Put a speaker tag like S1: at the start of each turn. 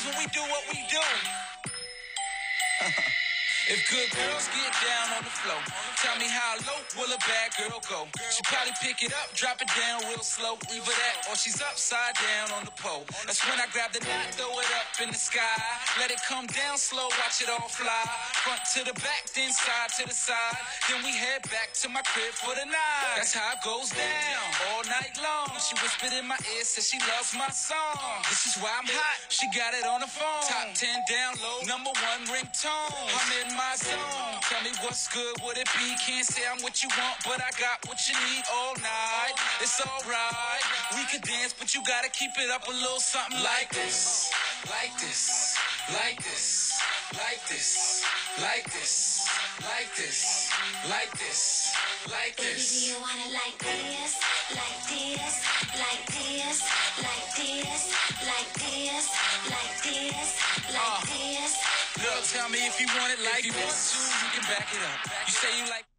S1: when we do what we do. If good girls get down on the floor, tell me how low will a bad girl go? She probably pick it up, drop it down real slow. Either that or she's upside down on the pole. That's when I grab the knot, throw it up in the sky. Let it come down slow, watch it all fly. Front to the back, then side to the side. Then we head back to my crib for the night. That's how it goes down all night long. She whispered in my ear, said she loves my song. This is why I'm hot, she got it on the phone. Top 10 down low, #1 ringtone. I'm in my zone. Tell me what's good, would it be? Can't say I'm what you want, but I got what you need all night. It's alright, we could dance, but you gotta keep it up a little something like this. Like this, like this, like this, like this, like this, like this, like this.
S2: Baby, do you want it like this, like this, like this, like this, like this, like this, like this?
S1: Girl, tell me if you want it like this. You can back it up. You say you like